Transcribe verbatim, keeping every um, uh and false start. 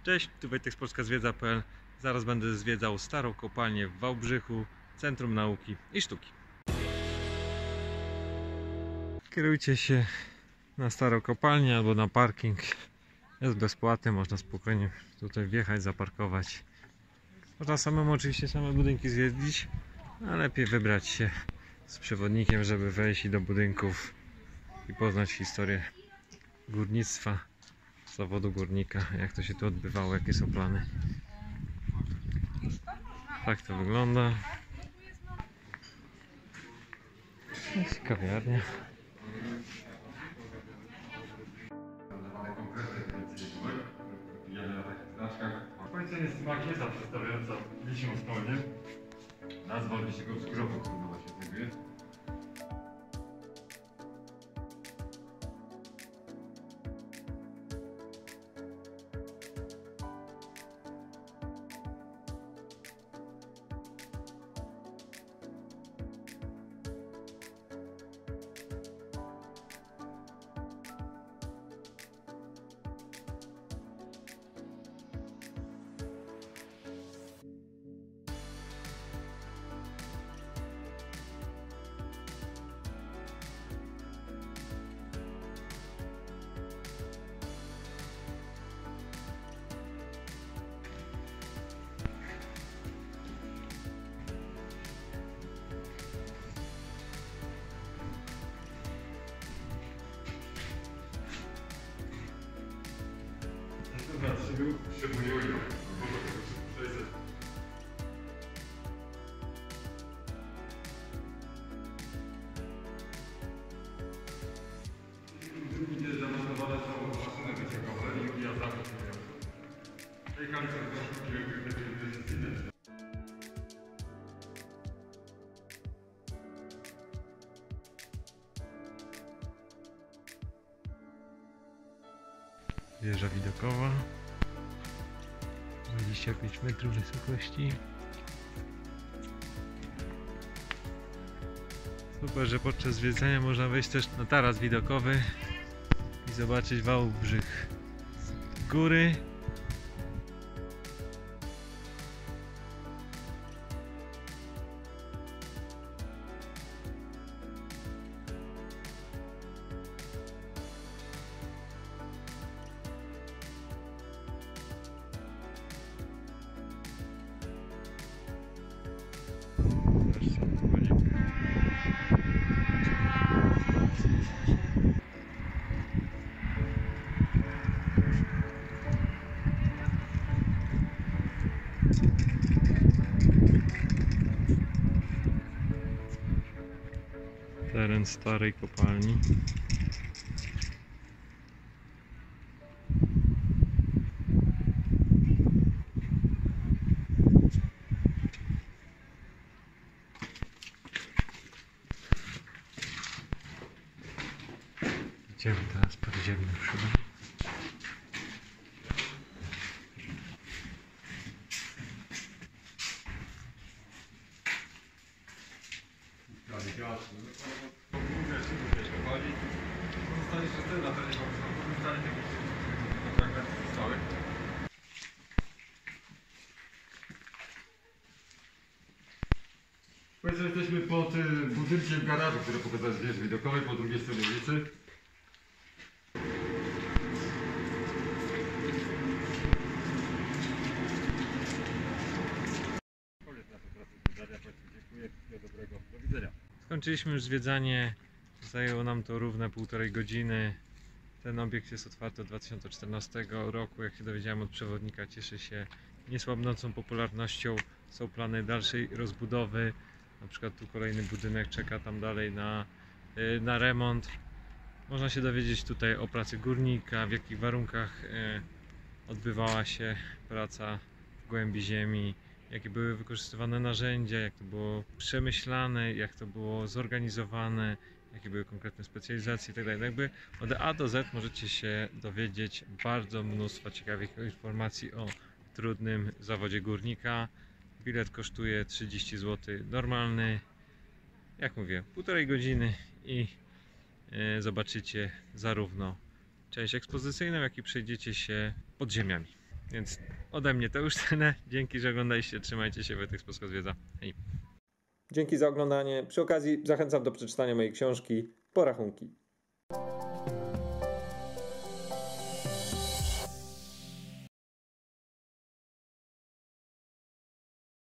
Cześć, tu Wojtek z polska zwiedza kropka p l. Zaraz będę zwiedzał starą kopalnię w Wałbrzychu, Centrum Nauki i Sztuki. Kierujcie się na starą kopalnię albo na parking. Jest bezpłatny, można spokojnie tutaj wjechać, zaparkować. Można samemu oczywiście same budynki zwiedzić, a lepiej wybrać się z przewodnikiem, żeby wejść do budynków i poznać historię górnictwa, zawodu górnika, jak to się tu odbywało, jakie są plany. Tak to wygląda. Jest kawiarnia. Powiedzenie jest makieta przedstawiająca Lisią Stolnię. Nazwa Lisiego Wzgrobu, która się znajduje. Drugi zamontowane są maszyny wyciekowe i wiatraki. W tej hali są też inwestycyjne. Wieża widokowa, dwadzieścia pięć metrów wysokości. Super, że podczas zwiedzania można wejść też na taras widokowy i zobaczyć Wałbrzych z góry. Teren starej kopalni. Idziemy teraz podziemnym szybem. Powiedzmy, jesteśmy pod y, budynkiem garażu, który pokazał z wieży widokowej po drugiej stronie ulicy. Dziękuję, wszystkiego dobrego, do widzenia. Skończyliśmy już zwiedzanie, zajęło nam to równe półtorej godziny. Ten obiekt jest otwarty od dwa tysiące czternastego roku, jak się dowiedziałem od przewodnika, cieszy się niesłabnącą popularnością. Są plany dalszej rozbudowy, na przykład tu kolejny budynek czeka tam dalej na, na remont. Można się dowiedzieć tutaj o pracy górnika, w jakich warunkach odbywała się praca w głębi ziemi, jakie były wykorzystywane narzędzia, jak to było przemyślane, jak to było zorganizowane, jakie były konkretne specjalizacje itd. Jakby od A do Z możecie się dowiedzieć bardzo mnóstwo ciekawych informacji o trudnym zawodzie górnika. Bilet kosztuje trzydzieści złotych normalny, jak mówię, półtorej godziny i e, zobaczycie zarówno część ekspozycyjną, jak i przejdziecie się podziemiami. Więc ode mnie to już tyle. Dzięki, że oglądaliście. Trzymajcie się, Wojtek z Polska Zwiedza. Hej. Dzięki za oglądanie. Przy okazji zachęcam do przeczytania mojej książki Porachunki.